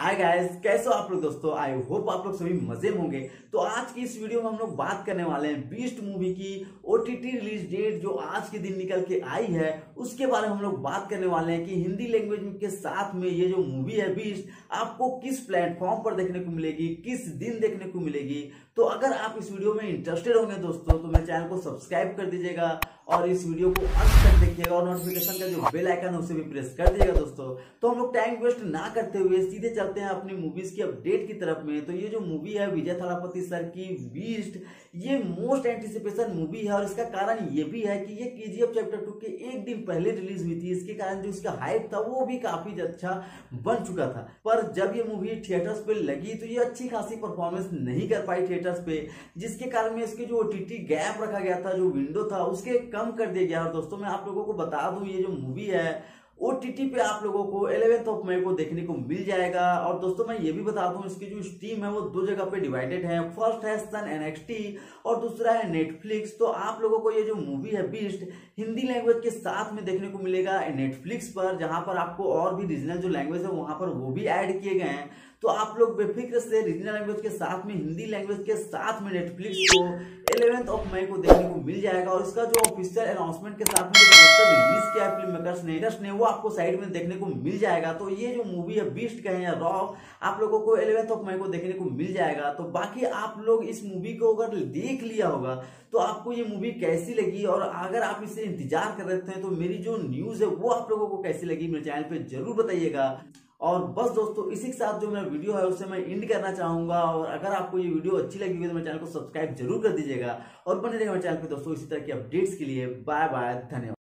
Hi guys, कैसे हो आप लोग दोस्तों। आई होप आप लोग सभी मजे में होंगे। तो आज की इस वीडियो में हम लोग बात करने वाले हैं बीस्ट मूवी की ओटीटी रिलीज डेट जो आज के दिन निकल के आई है उसके बारे में हम लोग बात करने वाले हैं कि हिंदी लैंग्वेज के साथ में ये जो मूवी है बीस्ट आपको किस प्लेटफॉर्म पर देखने को मिलेगी, किस दिन देखने को मिलेगी। तो अगर आप इस वीडियो में इंटरेस्टेड होंगे दोस्तों तो मेरे चैनल को सब्सक्राइब कर दीजिएगा और इस वीडियो को अंत तक देखिएगा और नोटिफिकेशन का जो बेल आइकन है उसे भी प्रेस कर दीजिएगा दोस्तों। तो हम लोग टाइम वेस्ट ना करते हुए सीधे चलते हैं अपनी मूवीज की अपडेट की तरफ में। तो ये जो मूवी है विजय थालापति सर की बीस्ट, ये मोस्ट एंटिसिपेशन मूवी है और इसका कारण ये भी है कि ये केजीएफ चैप्टर 2 के एक दिन पहले रिलीज हुई थी। इसके कारण जो इसका हाइप था वो भी काफी अच्छा बन चुका था, पर जब ये मूवी थिएटर्स पे लगी तो ये अच्छी खासी परफॉर्मेंस नहीं कर पाई थिएटर्स पे, जिसके कारण में इसके जो ओटीटी गैप रखा गया था, जो विंडो था उसके कम कर दिया गया। और दोस्तों मैं आप लोगों को बता दूं ये जो मूवी है ओटीटी पे आप लोगों को 11 मई को देखने को मिल जाएगा। और दोस्तों मैं ये भी बता दूं इसकी जो स्ट्रीम है वो दो जगह पे डिवाइडेड है। फर्स्ट है सन एनएक्सटी और दूसरा है नेटफ्लिक्स। तो आप लोगों को ये जो मूवी है बीस्ट हिंदी लैंग्वेज के साथ में देखने को मिलेगा नेटफ्लिक्स पर, जहां पर आपको और भी रीजनल जो लैंग्वेज है वहां पर वो भी ऐड किए गए हैं। तो आप लोग बेफिक्र से रीजनल लैंग्वेज के साथ में हिंदी लैंग्वेज के साथ में नेटफ्लिक्स को 11 मई को देखने को मिल जाएगा। और इसका जो ऑफिशियल अनाउंसमेंट के साथ में जो पोस्टर रिलीज किया है फिल्म मेकर्स ने वो आपको साइड में देखने को मिल जाएगा। तो ये जो मूवी है बीस्ट कहें या रॉ, आप लोगों को 11 मई को देखने को मिल जाएगा। तो बाकी आप लोग इस मूवी को अगर देख लिया होगा तो आपको ये मूवी कैसी लगी, और अगर आप इसे इंतजार कर रहे थे तो मेरी जो न्यूज है वो आप लोगों को कैसी लगी मेरे चैनल पे जरूर बताइएगा। और बस दोस्तों इसी के साथ जो मेरा वीडियो है उसे मैं एंड करना चाहूंगा। और अगर आपको ये वीडियो अच्छी लगी हुई तो मेरे चैनल को सब्सक्राइब जरूर कर दीजिएगा और बने रहेगा मेरे चैनल पे दोस्तों इसी तरह की अपडेट्स के लिए। बाय बाय, धन्यवाद।